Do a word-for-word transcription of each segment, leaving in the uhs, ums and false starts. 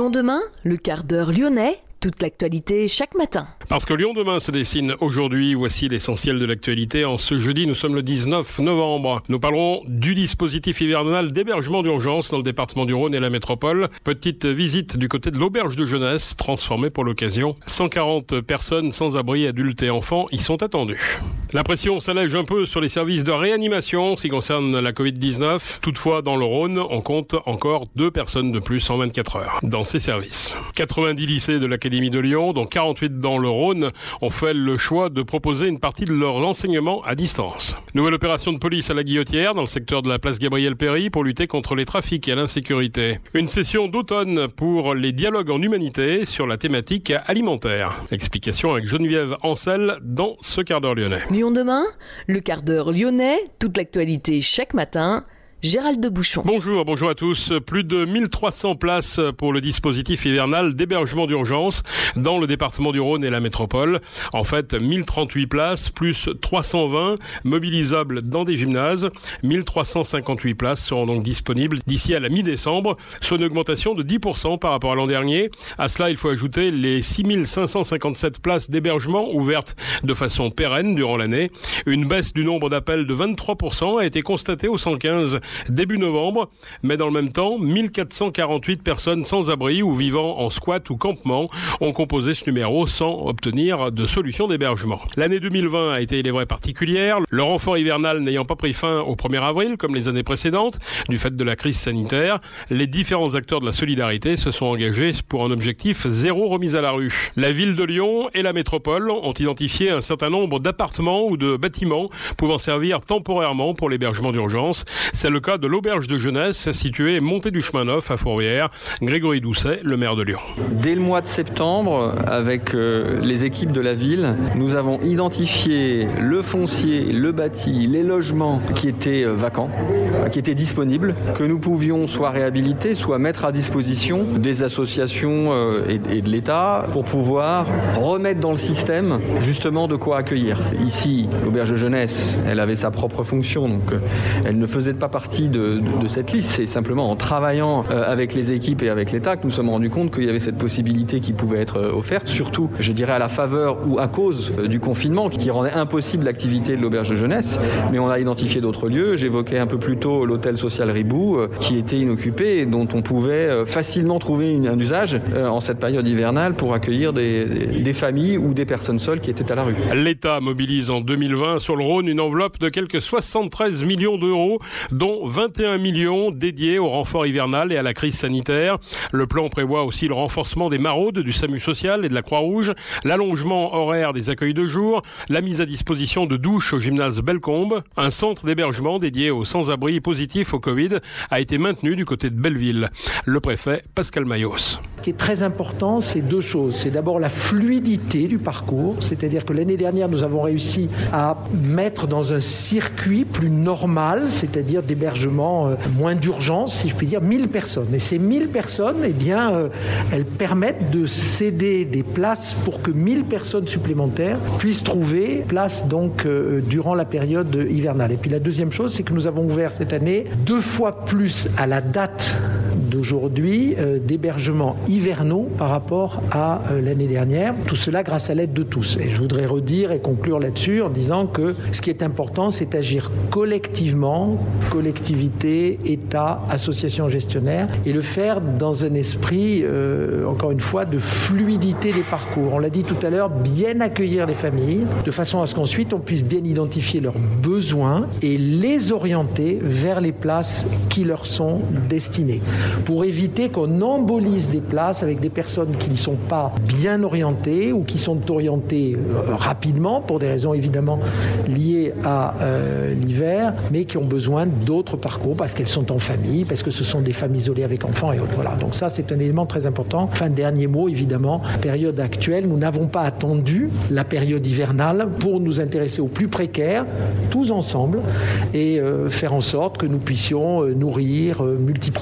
Lyon demain, le quart d'heure lyonnais, toute l'actualité chaque matin. Parce que Lyon demain se dessine aujourd'hui, voici l'essentiel de l'actualité. En ce jeudi, nous sommes le dix-neuf novembre. Nous parlerons du dispositif hivernal d'hébergement d'urgence dans le département du Rhône et la métropole. Petite visite du côté de l'auberge de jeunesse, transformée pour l'occasion. cent quarante personnes sans abri, adultes et enfants, y sont attendues. La pression s'allège un peu sur les services de réanimation en ce qui concerne la covid dix-neuf. Toutefois, dans le Rhône, on compte encore deux personnes de plus en vingt-quatre heures dans ces services. quatre-vingt-dix lycées de l'Académie de Lyon, dont quarante-huit dans le Rhône, ont fait le choix de proposer une partie de leur enseignement à distance. Nouvelle opération de police à la Guillotière, dans le secteur de la place Gabriel-Péri, pour lutter contre les trafics et l'insécurité. Une session d'automne pour les dialogues en humanité sur la thématique alimentaire. Explication avec Geneviève Ancel dans ce quart d'heure lyonnais. Lyon demain, le quart d'heure lyonnais, toute l'actualité chaque matin. Gérald de Bouchon. Bonjour, bonjour à tous. Plus de mille trois cents places pour le dispositif hivernal d'hébergement d'urgence dans le département du Rhône et la métropole. En fait, mille trente-huit places plus trois cent vingt mobilisables dans des gymnases. mille trois cent cinquante-huit places seront donc disponibles d'ici à la mi-décembre, soit une augmentation de dix pour cent par rapport à l'an dernier. À cela, il faut ajouter les six mille cinq cent cinquante-sept places d'hébergement ouvertes de façon pérenne durant l'année. Une baisse du nombre d'appels de vingt-trois pour cent a été constatée au cent quinze début novembre, mais dans le même temps, mille quatre cent quarante-huit personnes sans abri ou vivant en squat ou campement ont composé ce numéro sans obtenir de solution d'hébergement. L'année deux mille vingt a été, il est vrai, particulière, le renfort hivernal n'ayant pas pris fin au premier avril comme les années précédentes, du fait de la crise sanitaire. Les différents acteurs de la solidarité se sont engagés pour un objectif zéro remise à la rue. La ville de Lyon et la métropole ont identifié un certain nombre d'appartements ou de bâtiments pouvant servir temporairement pour l'hébergement d'urgence. C'est le cas de l'auberge de jeunesse située montée du Chemin Neuf à Fourvière. Grégory Doucet, le maire de Lyon. Dès le mois de septembre, avec euh, les équipes de la ville, nous avons identifié le foncier, le bâti, les logements qui étaient euh, vacants, qui étaient disponibles, que nous pouvions soit réhabiliter, soit mettre à disposition des associations euh, et, et de l'État pour pouvoir remettre dans le système justement de quoi accueillir. Ici, l'auberge de jeunesse, elle avait sa propre fonction, donc euh, elle ne faisait pas partie De, de, de cette liste. C'est simplement en travaillant euh, avec les équipes et avec l'État que nous sommes rendus compte qu'il y avait cette possibilité qui pouvait être euh, offerte, surtout, je dirais, à la faveur ou à cause euh, du confinement qui rendait impossible l'activité de l'auberge de jeunesse. Mais on a identifié d'autres lieux. J'évoquais un peu plus tôt l'hôtel social Ribou euh, qui était inoccupé et dont on pouvait euh, facilement trouver une, un usage euh, en cette période hivernale pour accueillir des, des, des familles ou des personnes seules qui étaient à la rue. L'État mobilise en deux mille vingt sur le Rhône une enveloppe de quelques soixante-treize millions d'euros, dont vingt et un millions dédiés au renfort hivernal et à la crise sanitaire. Le plan prévoit aussi le renforcement des maraudes du SAMU social et de la Croix-Rouge, l'allongement horaire des accueils de jour, la mise à disposition de douches au gymnase Bellecombe. Un centre d'hébergement dédié aux sans-abri positifs au Covid a été maintenu du côté de Belleville. Le préfet Pascal Mayos. Ce qui est très important, c'est deux choses. C'est d'abord la fluidité du parcours, c'est-à-dire que l'année dernière, nous avons réussi à mettre dans un circuit plus normal, c'est-à-dire d'hébergement euh, moins d'urgence, si je puis dire, mille personnes. Et ces mille personnes, eh bien, euh, elles permettent de céder des places pour que mille personnes supplémentaires puissent trouver place donc euh, durant la période hivernale. Et puis la deuxième chose, c'est que nous avons ouvert cette année deux fois plus à la date d'aujourd'hui euh, d'hébergements hivernaux par rapport à euh, l'année dernière. Tout cela grâce à l'aide de tous. Et je voudrais redire et conclure là-dessus en disant que ce qui est important, c'est agir collectivement, collectivité, État, associations gestionnaires, et le faire dans un esprit, euh, encore une fois, de fluidité des parcours. On l'a dit tout à l'heure, bien accueillir les familles, de façon à ce qu'ensuite on puisse bien identifier leurs besoins et les orienter vers les places qui leur sont destinées, pour éviter qu'on embolise des places avec des personnes qui ne sont pas bien orientées ou qui sont orientées euh, rapidement, pour des raisons évidemment liées à euh, l'hiver, mais qui ont besoin d'autres parcours parce qu'elles sont en famille, parce que ce sont des femmes isolées avec enfants et autres. Voilà. Donc ça, c'est un élément très important. Enfin, dernier mot, évidemment, période actuelle, nous n'avons pas attendu la période hivernale pour nous intéresser aux plus précaires, tous ensemble, et euh, faire en sorte que nous puissions euh, nourrir, euh, multiplier les maraudes,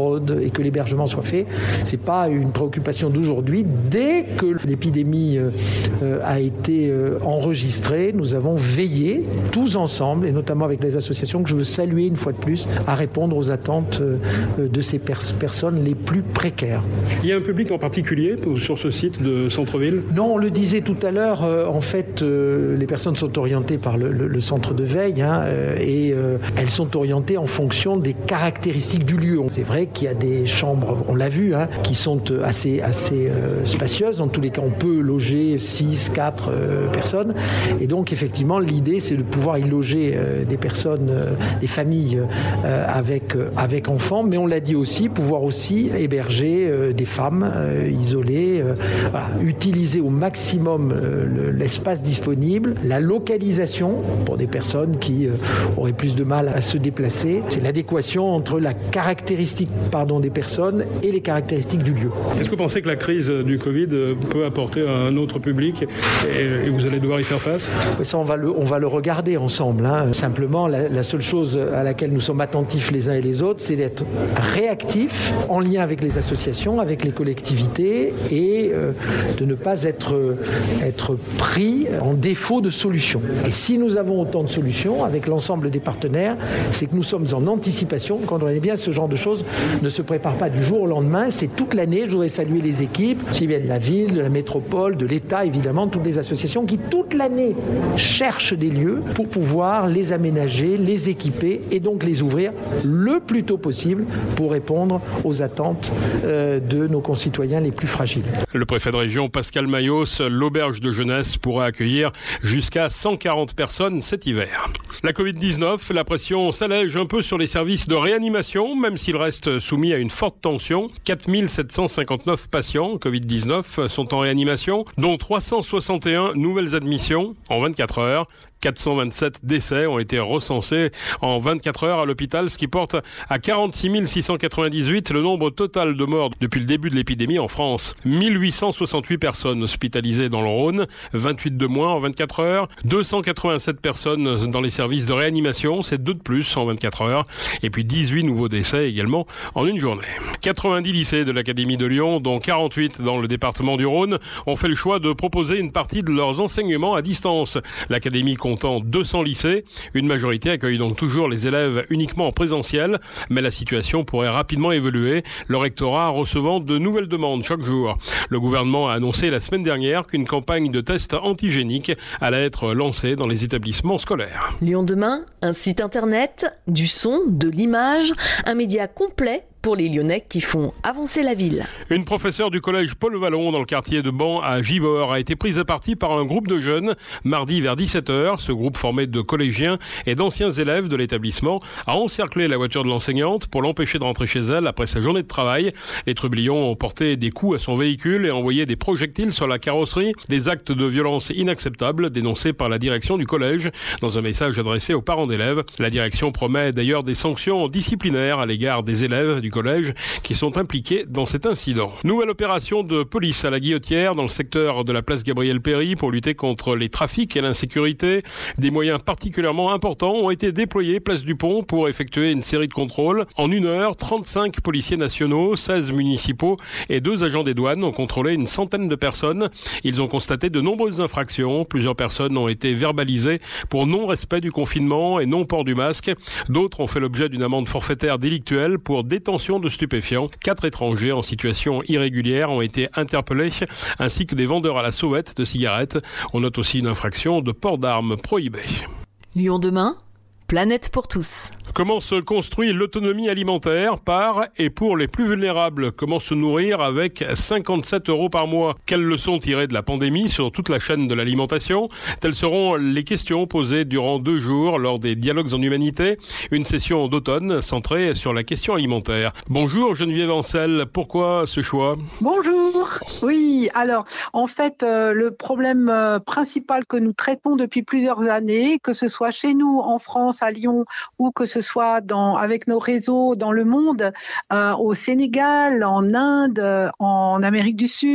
fraude et que l'hébergement soit fait. C'est pas une préoccupation d'aujourd'hui. Dès que l'épidémie euh, a été euh, enregistrée, nous avons veillé tous ensemble, et notamment avec les associations que je veux saluer une fois de plus, à répondre aux attentes euh, de ces pers- personnes les plus précaires. Il y a un public en particulier sur ce site de centre-ville ? Non, on le disait tout à l'heure, euh, en fait, euh, les personnes sont orientées par le, le, le centre de veille hein, euh, et euh, elles sont orientées en fonction des caractéristiques du lieu. C'est vrai qu'il y a des chambres, on l'a vu, hein, qui sont assez, assez euh, spacieuses. En tous les cas, on peut loger six, quatre euh, personnes. Et donc, effectivement, l'idée, c'est de pouvoir y loger euh, des personnes, euh, des familles euh, avec, euh, avec enfants. Mais on l'a dit aussi, pouvoir aussi héberger euh, des femmes euh, isolées, euh, voilà, utiliser au maximum euh, l'espace disponible, la localisation pour des personnes qui euh, auraient plus de mal à se déplacer. C'est l'adéquation entre la caractéristique pardon, des personnes et les caractéristiques du lieu. Est-ce que vous pensez que la crise du Covid peut apporter un autre public et, et vous allez devoir y faire face ? Ça, on va le, on va le regarder ensemble. Hein. Simplement, la, la seule chose à laquelle nous sommes attentifs les uns et les autres, c'est d'être réactifs en lien avec les associations, avec les collectivités et euh, de ne pas être, être pris en défaut de solutions. Et si nous avons autant de solutions avec l'ensemble des partenaires, c'est que nous sommes en anticipation. Quand on est bien, ce genre de choses ne se prépare pas du jour au lendemain. C'est toute l'année. Je voudrais saluer les équipes qui viennent de la ville, de la métropole, de l'État, évidemment, toutes les associations qui, toute l'année, cherchent des lieux pour pouvoir les aménager, les équiper et donc les ouvrir le plus tôt possible pour répondre aux attentes euh, de nos concitoyens les plus fragiles. Le préfet de région, Pascal Mayos, l'auberge de jeunesse pourra accueillir jusqu'à cent quarante personnes cet hiver. La covid dix-neuf, la pression s'allège un peu sur les services de réanimation, même s'ils restent soumis à une forte tension. quatre mille sept cent cinquante-neuf patients covid dix-neuf sont en réanimation, dont trois cent soixante et un nouvelles admissions en vingt-quatre heures. quatre cent vingt-sept décès ont été recensés en vingt-quatre heures à l'hôpital, ce qui porte à quarante-six mille six cent quatre-vingt-dix-huit le nombre total de morts depuis le début de l'épidémie en France. mille huit cent soixante-huit personnes hospitalisées dans le Rhône, vingt-huit de moins en vingt-quatre heures, deux cent quatre-vingt-sept personnes dans les services de réanimation, c'est deux de plus en vingt-quatre heures, et puis dix-huit nouveaux décès également en une journée. quatre-vingt-dix lycées de l'Académie de Lyon, dont quarante-huit dans le département du Rhône, ont fait le choix de proposer une partie de leurs enseignements à distance. L'Académie comptant deux cents lycées. Une majorité accueille donc toujours les élèves uniquement en présentiel, mais la situation pourrait rapidement évoluer, le rectorat recevant de nouvelles demandes chaque jour. Le gouvernement a annoncé la semaine dernière qu'une campagne de tests antigéniques allait être lancée dans les établissements scolaires. Lyon demain, un site internet, du son, de l'image, un média complet pour les Lyonnais qui font avancer la ville. Une professeure du collège Paul Vallon dans le quartier de Ban à Givors a été prise à partie par un groupe de jeunes mardi vers dix-sept heures. Ce groupe formé de collégiens et d'anciens élèves de l'établissement a encerclé la voiture de l'enseignante pour l'empêcher de rentrer chez elle après sa journée de travail. Les trublions ont porté des coups à son véhicule et envoyé des projectiles sur la carrosserie. Des actes de violence inacceptables dénoncés par la direction du collège dans un message adressé aux parents d'élèves. La direction promet d'ailleurs des sanctions disciplinaires à l'égard des élèves du collège qui sont impliqués dans cet incident. Nouvelle opération de police à la Guillotière dans le secteur de la place Gabriel-Péri pour lutter contre les trafics et l'insécurité. Des moyens particulièrement importants ont été déployés place du Pont pour effectuer une série de contrôles. En une heure, trente-cinq policiers nationaux, seize municipaux et deux agents des douanes ont contrôlé une centaine de personnes. Ils ont constaté de nombreuses infractions. Plusieurs personnes ont été verbalisées pour non-respect du confinement et non-port du masque. D'autres ont fait l'objet d'une amende forfaitaire délictuelle pour détention de stupéfiants. Quatre étrangers en situation irrégulière ont été interpellés, ainsi que des vendeurs à la sauvette de cigarettes. On note aussi une infraction de port d'armes prohibée. Lyon demain, planète pour tous. Comment se construit l'autonomie alimentaire par et pour les plus vulnérables? Comment se nourrir avec cinquante-sept euros par mois? Quelles leçons tirer de la pandémie sur toute la chaîne de l'alimentation? Telles seront les questions posées durant deux jours lors des dialogues en humanité, une session d'automne centrée sur la question alimentaire. Bonjour Geneviève Ancel, pourquoi ce choix? Bonjour. Oui, alors en fait euh, le problème euh, principal que nous traitons depuis plusieurs années, que ce soit chez nous en France, à Lyon, ou que ce soit dans, avec nos réseaux dans le monde, euh, au Sénégal, en Inde, en Amérique du Sud,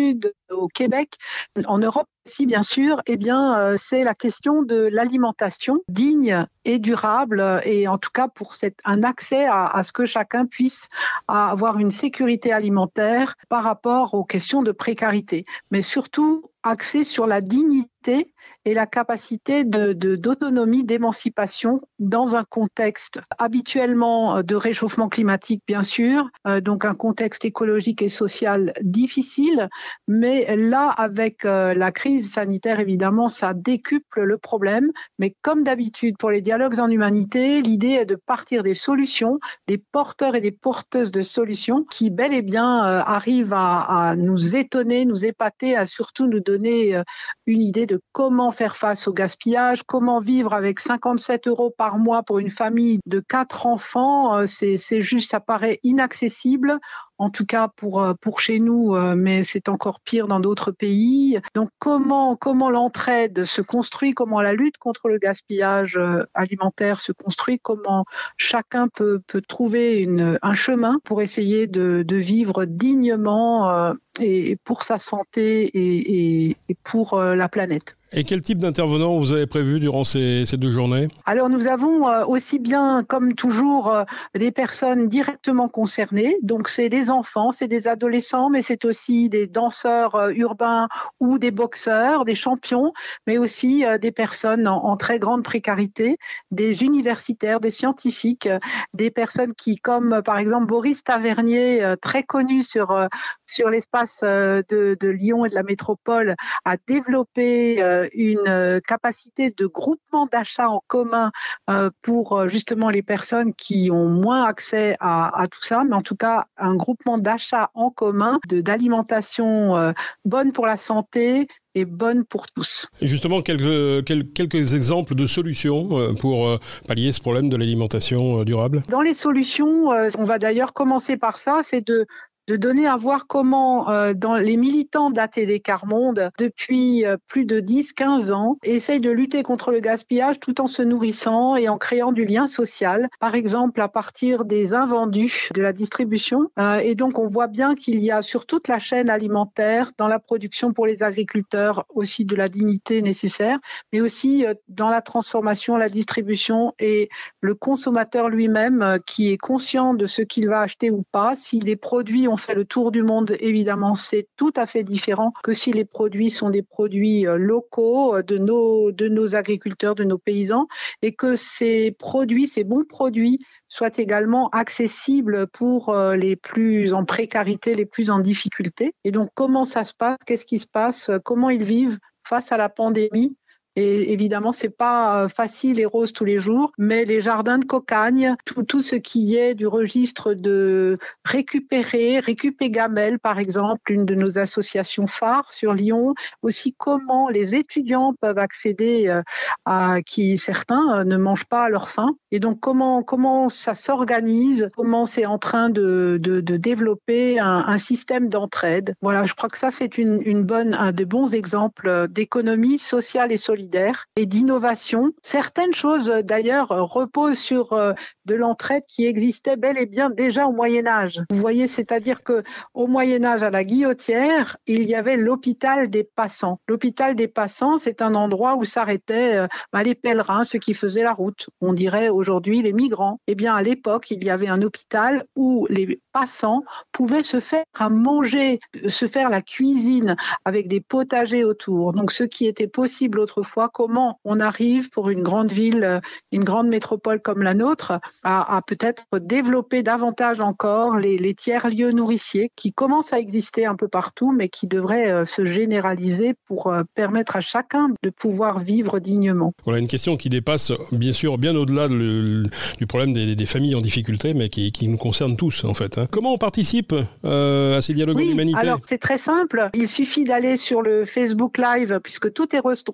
au Québec, en Europe aussi bien sûr, eh bien, euh, c'est la question de l'alimentation digne et durable, et en tout cas pour cette, un accès à, à ce que chacun puisse avoir une sécurité alimentaire par rapport aux questions de précarité, mais surtout axé sur la dignité et la capacité de, de, d'autonomie, d'émancipation dans un contexte habituellement de réchauffement climatique, bien sûr, euh, donc un contexte écologique et social difficile, mais là, avec euh, la crise sanitaire, évidemment, ça décuple le problème, mais comme d'habitude pour les dialogues en humanité, l'idée est de partir des solutions, des porteurs et des porteuses de solutions qui, bel et bien, euh, arrivent à, à nous étonner, nous épater, à surtout nous donner euh, une idée de comment faire face au gaspillage, comment vivre avec cinquante-sept euros par mois pour une famille de quatre enfants. Euh, c'est, c'est juste, ça paraît inaccessible. En tout cas pour pour chez nous, mais c'est encore pire dans d'autres pays. Donc comment comment l'entraide se construit, comment la lutte contre le gaspillage alimentaire se construit, comment chacun peut peut trouver une un chemin pour essayer de de vivre dignement euh, et pour sa santé et, et, et pour euh, la planète. Et quel type d'intervenants vous avez prévu durant ces, ces deux journées ? Alors nous avons euh, aussi bien, comme toujours, euh, des personnes directement concernées. Donc c'est des enfants, c'est des adolescents, mais c'est aussi des danseurs euh, urbains ou des boxeurs, des champions, mais aussi euh, des personnes en, en très grande précarité, des universitaires, des scientifiques, euh, des personnes qui, comme euh, par exemple Boris Tavernier, euh, très connu sur euh, sur l'espace euh, de, de Lyon et de la métropole, a développé euh, une capacité de groupement d'achat en commun euh, pour justement les personnes qui ont moins accès à, à tout ça, mais en tout cas un groupement d'achat en commun de, d'alimentation euh, bonne pour la santé et bonne pour tous. Et justement, quelques, quelques, quelques exemples de solutions pour euh, pallier ce problème de l'alimentation euh, durable ? Dans les solutions, euh, on va d'ailleurs commencer par ça, c'est de de donner à voir comment euh, dans les militants d'A T D Quart Monde, depuis euh, plus de dix à quinze ans, essayent de lutter contre le gaspillage tout en se nourrissant et en créant du lien social, par exemple à partir des invendus de la distribution. Euh, et donc on voit bien qu'il y a sur toute la chaîne alimentaire, dans la production pour les agriculteurs, aussi de la dignité nécessaire, mais aussi euh, dans la transformation, la distribution et le consommateur lui-même euh, qui est conscient de ce qu'il va acheter ou pas. Si les produits ont fait le tour du monde, évidemment, c'est tout à fait différent que si les produits sont des produits locaux de nos, de nos agriculteurs, de nos paysans, et que ces produits, ces bons produits, soient également accessibles pour les plus en précarité, les plus en difficulté. Et donc, comment ça se passe ? Qu'est-ce qui se passe ? Comment ils vivent face à la pandémie ? Et évidemment, c'est pas facile et rose tous les jours, mais les jardins de cocagne, tout, tout ce qui est du registre de récupérer, Récupé Gamelle, par exemple, une de nos associations phares sur Lyon, aussi comment les étudiants peuvent accéder à qui certains ne mangent pas à leur faim. Et donc, comment, comment ça s'organise, comment c'est en train de, de, de développer un, un système d'entraide. Voilà, je crois que ça, c'est une, une bonne, un de bons exemples d'économie sociale et solidaire et d'innovation. Certaines choses, d'ailleurs, reposent sur euh, de l'entraide qui existait bel et bien déjà au Moyen-Âge. Vous voyez, c'est-à-dire que au Moyen-Âge, à la Guillotière, il y avait l'hôpital des passants. L'hôpital des passants, c'est un endroit où s'arrêtaient euh, bah, les pèlerins, ceux qui faisaient la route. On dirait aujourd'hui les migrants. Eh bien, à l'époque, il y avait un hôpital où les passants pouvaient se faire à manger, se faire la cuisine avec des potagers autour. Donc, ce qui était possible autrefois, comment on arrive pour une grande ville, une grande métropole comme la nôtre, à, à peut-être développer davantage encore les, les tiers-lieux nourriciers qui commencent à exister un peu partout, mais qui devraient euh, se généraliser pour euh, permettre à chacun de pouvoir vivre dignement. Voilà une question qui dépasse bien sûr bien au-delà de le, du problème des, des familles en difficulté, mais qui, qui nous concerne tous en fait. Hein. Comment on participe euh, à ces dialogues oui, en humanité ? Alors c'est très simple, il suffit d'aller sur le Facebook Live, puisque tout est retransmis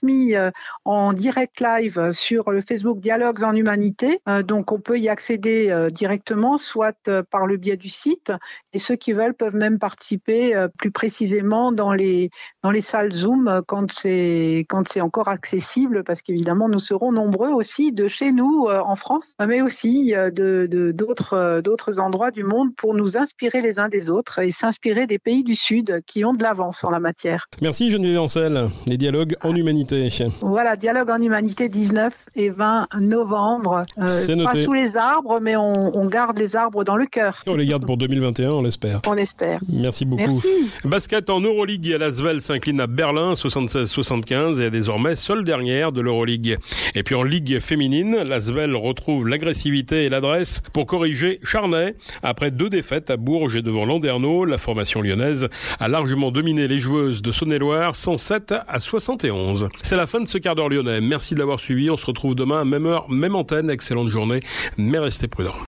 retransmis euh, en direct live sur le Facebook Dialogues en Humanité. Euh, donc on peut y accéder euh, directement, soit euh, par le biais du site, et ceux qui veulent peuvent même participer euh, plus précisément dans les dans les salles Zoom euh, quand c'est quand c'est encore accessible, parce qu'évidemment nous serons nombreux aussi de chez nous euh, en France, mais aussi euh, de, de d'autres euh, d'autres endroits du monde pour nous inspirer les uns des autres et s'inspirer des pays du Sud qui ont de l'avance en la matière. Merci Geneviève Ancel, les dialogues en humanité. Voilà, Dialogue en Humanité dix-neuf et vingt novembre. Euh, C'est noté. Pas sous les arbres, mais on, on garde les arbres dans le cœur. On les garde pour deux mille vingt et un, on l'espère. On espère. Merci beaucoup. Merci. Basket en Euroleague, l'Asvel s'incline à Berlin, soixante-seize soixante-quinze, et est désormais seule dernière de l'Euroleague. Et puis en Ligue féminine, l'Asvel retrouve l'agressivité et l'adresse pour corriger Charnay. Après deux défaites à Bourges et devant Landerneau, la formation lyonnaise a largement dominé les joueuses de Saône-et-Loire, cent sept à soixante et onze. C'est la fin de ce quart d'heure lyonnais. Merci de l'avoir suivi. On se retrouve demain, même heure, même antenne. Excellente journée, mais restez prudents.